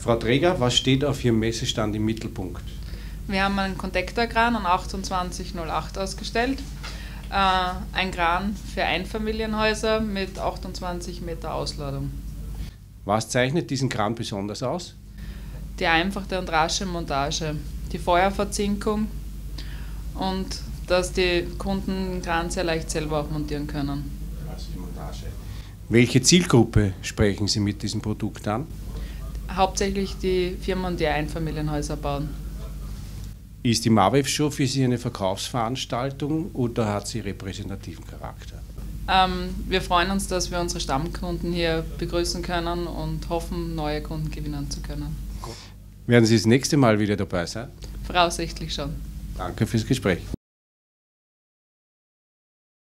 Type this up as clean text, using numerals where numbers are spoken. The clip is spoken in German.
Frau Träger, was steht auf Ihrem Messestand im Mittelpunkt? Wir haben einen Kontektorkran an 2808 ausgestellt. Ein Kran für Einfamilienhäuser mit 28 Meter Ausladung. Was zeichnet diesen Kran besonders aus? Die einfache und rasche Montage, die Feuerverzinkung und dass die Kunden den Kran sehr leicht selber auch montieren können. Welche Zielgruppe sprechen Sie mit diesem Produkt an? Hauptsächlich die Firmen, die Einfamilienhäuser bauen. Ist die Marwev Show für Sie eine Verkaufsveranstaltung oder hat sie repräsentativen Charakter? Wir freuen uns, dass wir unsere Stammkunden hier begrüßen können und hoffen, neue Kunden gewinnen zu können. Werden Sie das nächste Mal wieder dabei sein? Voraussichtlich schon. Danke fürs Gespräch.